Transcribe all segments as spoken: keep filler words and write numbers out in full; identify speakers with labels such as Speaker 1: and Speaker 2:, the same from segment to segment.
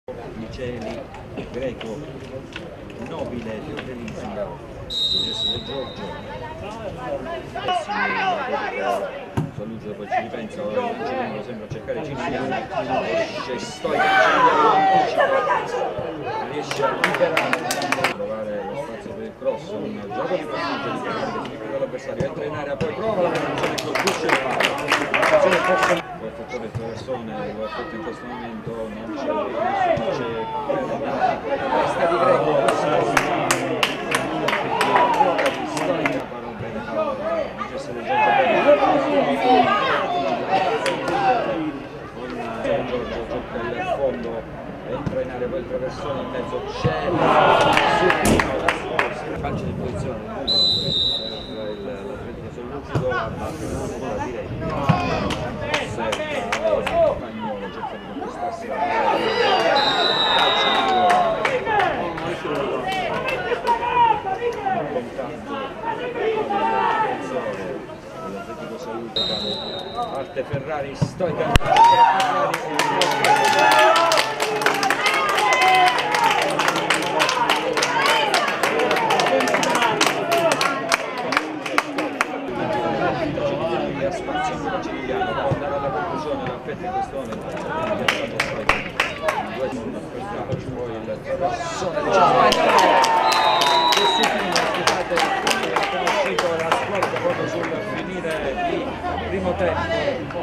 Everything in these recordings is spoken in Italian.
Speaker 1: Miceli, Greco, Nobile, Fiordelizia, successo del Giorgio, Salugio, poi ci ripensa, ora ci vengo sempre a cercare Cinigliano, esce Stoica, riesce a liberare, a trovare lo spazio per il cross, un gioco di passaggio di carica, significa l'avversario, entra in area, poi prova la penetrazione e colpisce il palo. Può effettuare il traversone, lo effettua in questo momento, non c'è nessuno, c'è testa di Greco, ruota di Stoica, parlo bene, non c'è stato con Giorgio, gioca il fondo, entra in area, poi il traversone in mezzo, c'è subito la sposta, calcio di posizione per l'Atletico Sollucido, a battere la diretta. Spagnolo cerca di conquistarsi la palla, contatto dell'Atletico Salute, parte Ferrari, Stoica, spazio ancora Cinigliano, può andare alla conclusione, l'affetta in questo momento, poi il traversone di Cinigliano, scusate, è uscito la squadra proprio sul finire di primo tempo.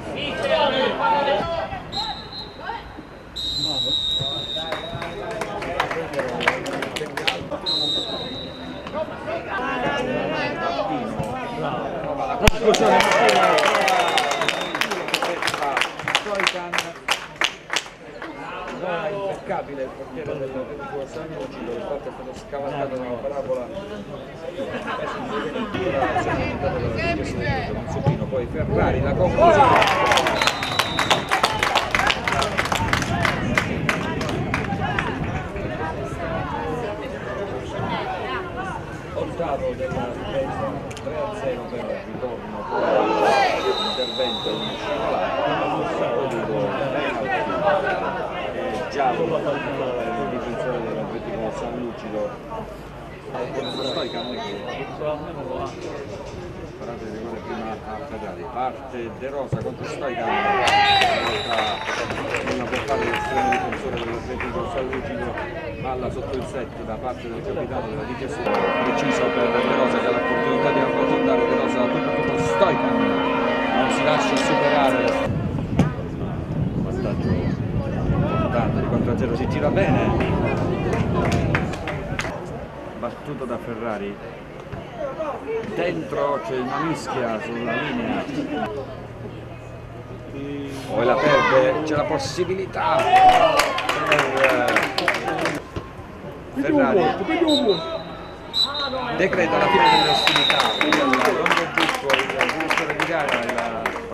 Speaker 1: La conclusione era impeccabile il portiere dell'Atletico Sallucido, infatti è stato scavalcato da una parabola poi Ferrari, la conclusione. Ottavo della difesa, tre a zero per il ritorno, poi l'intervento in Giallo per il difensore dell'Atletico Sallucido, Stoica parate di rigore prima a Ferrari, parte De Rosa contro Stoica, una portata dell'estremo difensore dell'Atletico Sallucido, palla sotto il set da parte del capitano della difesa, preciso per De Rosa che ha l'opportunità di arrotondare. De Rosa tutto Stoica, non si lascia superare, vantaggio importante di quattro a zero, si gira bene, battuto da Ferrari, dentro c'è una mischia sulla linea, poi la perde, c'è la possibilità per Ferrari, decreta la fine delle ostilità, il Longo Buffo, il direttore di gara,